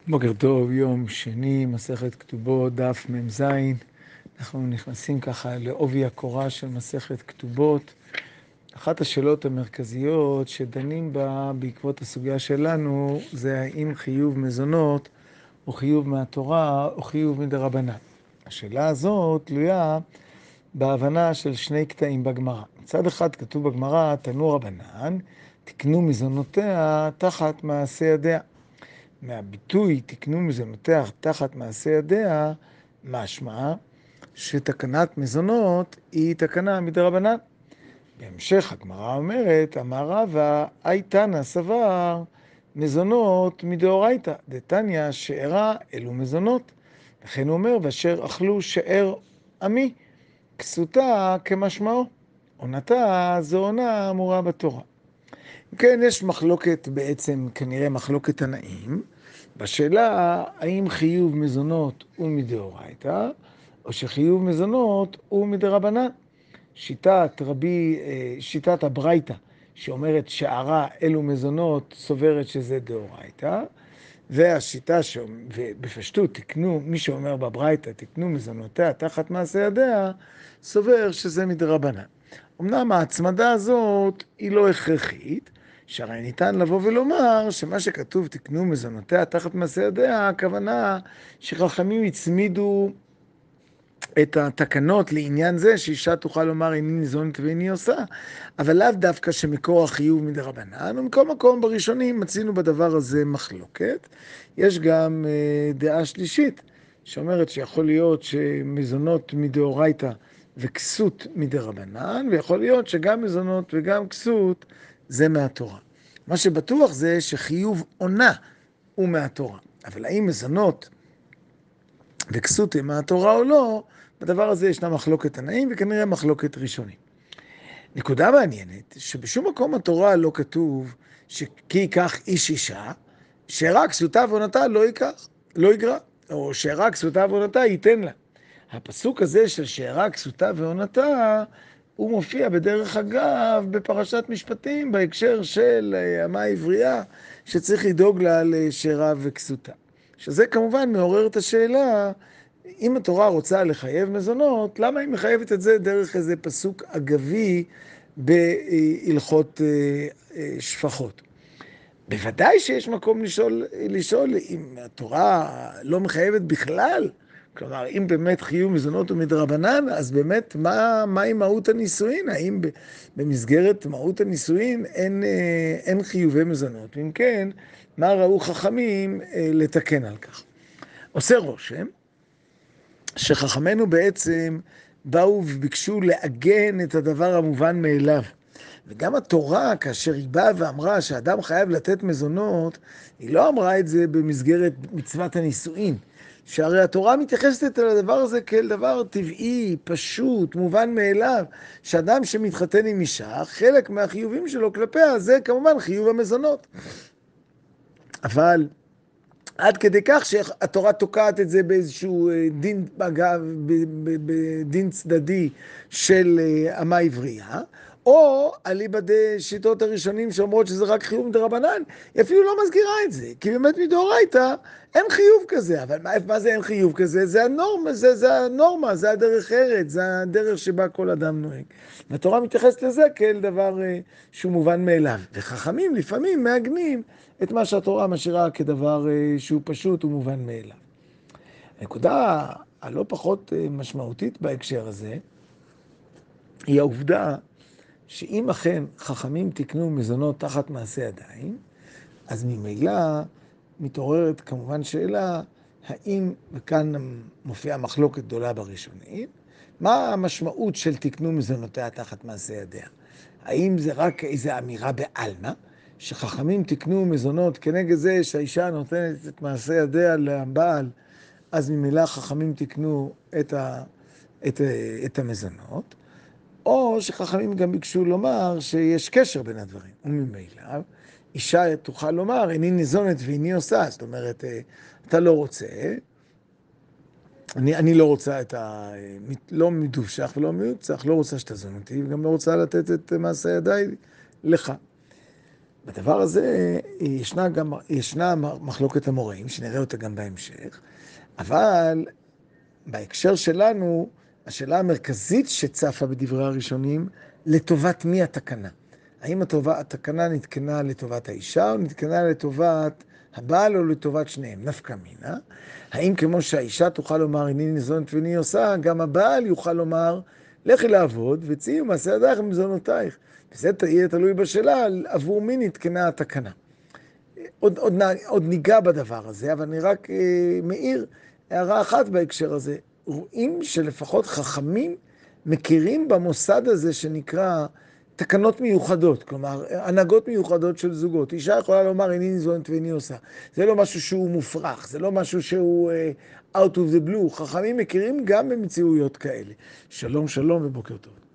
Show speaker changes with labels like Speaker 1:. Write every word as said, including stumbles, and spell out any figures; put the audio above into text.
Speaker 1: בוקר טוב, יום שני, מסכת כתובות, דף מ"ז. אנחנו נכנסים ככה לעובי הקורה של מסכת כתובות. אחת השאלות המרכזיות שדנים בה בעקבות הסוגיה שלנו זה האם חיוב מזונות או חיוב מהתורה או חיוב מדרבנן. השאלה הזאת תלויה בהבנה של שני קטעים בגמרא. מצד אחד כתוב בגמרא, תנו רבנן, תקנו מזונותיה תחת מעשה ידיה. מהביטוי תקנו מזונותיה תחת מעשה ידיה, משמע שתקנת מזונות היא תקנה מדרבנן. בהמשך הגמרא אומרת, אמר רבא, אי תנא סבר מזונות מדאורייתא, דתניא שארה אלו מזונות. לכן הוא אומר, ואשר אכלו שאר עמי, כסותה כמשמעו. עונתה זו עונה אמורה בתורה. כן, יש מחלוקת בעצם, כנראה מחלוקת תנאים, בשאלה האם חיוב מזונות הוא מדאורייתא, או שחיוב מזונות הוא מדרבנן. שיטת רבי, שיטת הברייתא, שאומרת שערה אלו מזונות, סוברת שזה דאורייתא, והשיטה, ש... ובפשטות תקנו, מי שאומר בברייתא, תקנו מזונותיה תחת מעשה ידיה, סובר שזה מדרבנן. אמנם ההצמדה הזאת היא לא הכרחית, שהרי ניתן לבוא ולומר שמה שכתוב תקנו מזונותיה תחת מעשה ידיה, הכוונה שחכמים הצמידו את התקנות לעניין זה שאישה תוכל לומר איני ניזונת ואיני עושה, אבל לאו דווקא שמקור החיוב מדרבנן, ומכל מקום בראשונים מצינו בדבר הזה מחלוקת. יש גם אה, דעה שלישית שאומרת שיכול להיות שמזונות מדאורייתא וכסות מדרבנן, ויכול להיות שגם מזונות וגם כסות זה מהתורה. מה שבטוח זה שחיוב עונה הוא מהתורה, אבל האם מזונות וכסות הם מהתורה או לא, בדבר הזה ישנה מחלוקת תנאים וכנראה מחלוקת ראשונים. נקודה מעניינת, שבשום מקום התורה לא כתוב שכי ייקח איש אישה, שרק כסותה ועונתה לא ייקח, לא יגרע, או שרק כסותה ועונתה ייתן לה. הפסוק הזה של שרק כסותה ועונתה, הוא מופיע בדרך אגב בפרשת משפטים, בהקשר של אמה עברייה, שצריך לדאוג לה לשארה וכסותה. שזה כמובן מעורר את השאלה, אם התורה רוצה לחייב מזונות, למה היא מחייבת את זה דרך איזה פסוק אגבי בהלכות שפחות? בוודאי שיש מקום לשאול, לשאול אם התורה לא מחייבת בכלל, כלומר, אם באמת חיוב מזונות ומדרבנן, אז באמת מה, מהי מהות הנישואין? האם במסגרת מהות הנישואין אין, אין חיובי מזונות? אם כן, מה ראו חכמים לתקן על כך? עושה רושם שחכמינו בעצם באו וביקשו לעגן את הדבר המובן מאליו. וגם התורה, כאשר היא באה ואמרה שאדם חייב לתת מזונות, היא לא אמרה את זה במסגרת מצוות הנישואין. שהרי התורה מתייחסת על הדבר הזה כאל דבר טבעי, פשוט, מובן מאליו, שאדם שמתחתן עם אישה, חלק מהחיובים שלו כלפיה זה כמובן חיוב המזונות. אבל עד כדי כך שהתורה תוקעת את זה באיזשהו דין, אגב, בדין צדדי של אמה עברייה, או אליבא דשיטות הראשונים שאומרות שזה רק חיוב מדרבנן, היא אפילו לא מזכירה את זה, כי באמת מדאורייתא אין חיוב כזה. אבל מה, מה זה אין חיוב כזה? זה הנורמה, זה, זה הנורמה, זה הדרך ארץ, זה הדרך שבה כל אדם נוהג. והתורה מתייחסת לזה כאל דבר שהוא מובן מאליו. וחכמים לפעמים מעגנים את מה שהתורה משאירה כדבר שהוא פשוט ומובן מאליו. הנקודה הלא פחות משמעותית בהקשר הזה, היא העובדה שאם אכן חכמים תקנו מזונות תחת מעשה ידיים, אז ממילא מתעוררת כמובן שאלה, האם, וכאן מופיעה מחלוקת גדולה בראשונים, מה המשמעות של תקנו מזונותיה תחת מעשה ידיה? האם זה רק איזו אמירה בעלמא, שחכמים תקנו מזונות כנגד זה שהאישה נותנת את מעשה ידיה לבעל, אז ממילא חכמים תקנו את, ה, את, את המזונות, או שחכמים גם ביקשו לומר שיש קשר בין הדברים. וממילא, אישה תוכל לומר, איני ניזונת ואיני עושה, זאת אומרת, אתה לא רוצה, אני, אני לא רוצה את ה... לא מדובשך ולא מיוצח, לא רוצה שתזון אותי, וגם לא רוצה לתת את מעשה ידיי לך. בדבר הזה ישנה גם, ישנה מחלוקת המוראים, שנראה אותה גם בהמשך, אבל בהקשר שלנו, השאלה המרכזית שצפה בדברי הראשונים, לטובת מי התקנה? האם הטובה, התקנה נתקנה לטובת האישה, או נתקנה לטובת הבעל, או לטובת שניהם? נפקא מינה. האם כמו שהאישה תוכל לומר, הנה ניזונת ואיני עושה, גם הבעל יוכל לומר, לכי לעבוד, וצאי ומעשה ידייך ממזונותייך. וזה יהיה תלוי בשאלה, עבור מי נתקנה התקנה. עוד, עוד, עוד ניגע בדבר הזה, אבל אני רק אה, מעיר הערה אחת בהקשר הזה. רואים שלפחות חכמים מכירים במוסד הזה שנקרא תקנות מיוחדות, כלומר, הנהגות מיוחדות של זוגות. אישה יכולה לומר, איני ניזונת ואיני עושה. זה לא משהו שהוא מופרך, זה לא משהו שהוא uh, out of the blue. חכמים מכירים גם במציאויות כאלה. שלום, שלום ובוקר טוב.